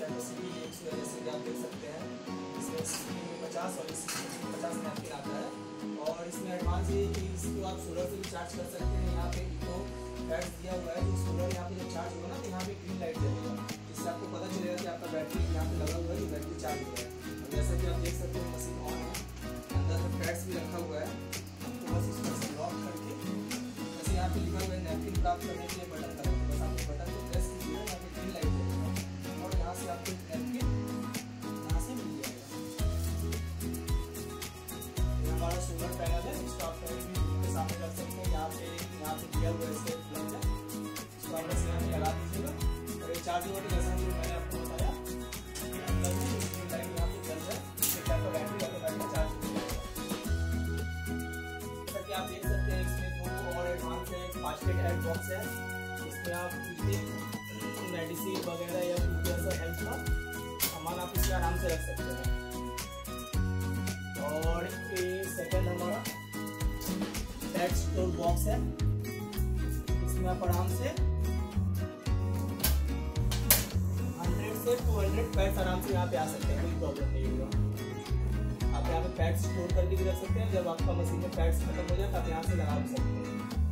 Capacity 100 जैसे कि आप देख सकते हैं। इसमें 50 और इस 50 नैपकिन आता है। और इसमें एडवांस ये कि इसको आप सोलर से भी चार्ज कर सकते हैं। यहाँ पे इको पैड्स दिया हुआ है, जो सोलर यहाँ पे जब चार्ज होगा ना तो यहाँ पे ग्रीन लाइट जलेगा, इससे आपको पता चलेगा कि आपका बैटरी यहाँ पे लगा हुआ है, ये बैटरी चार्ज हो रहा है। और जैसा कि आप देख सकते हैं मशीन ऑन है, अंदर में पैड्स भी रखा हुआ है। आपको बस इसको से लॉक करके जैसे यहाँ पे लिखा हुआ है नैपकिन प्राप्त करने के लिए बटन दबाएं, बस आपको बटन को प्रेस कीजिएगा, यहाँ पे ग्रीन लाइट जलेगा और यहाँ से आपको नैपकिन यहाँ से मिल जाएगा। ये हमारा सोलर पैनल है, इसको आप कहीं भी के सामने रख सकते हैं। यहाँ पे दिया हुआ है इसके प्लग है, इसको आप बस यहाँ पे लगा दीजिएगा और ये चार्जिंग वाली जैसा कि मैंने आपको बताया अंदर में ग्रीन लाइट यहाँ पे जल रहा है, इससे क्या तो बैटरी ऑटोमेटिक चार्ज हो जाएगा। जैसा कि आप देख सकते हैं इसमें दो और एडवांस है, 5 के हेड बॉक्स है, इसमें आप मेडिसिन वगैरह या कुछ ऐसा हेल्थ का सामान आप इसमें आराम से रख सकते हैं। और ये सेकंड हमारा पैड स्टोर बॉक्स है, इसमें आप आराम से 100 से 200 पैड्स आराम से यहाँ पे आ सकते हैं, कोई प्रॉब्लम नहीं होगा। आप यहाँ पे पैड्स स्टोर करके भी रख सकते हैं, जब आपका मशीन में पैड्स खत्म हो जाए तो आप यहाँ से लगा भी सकते हैं।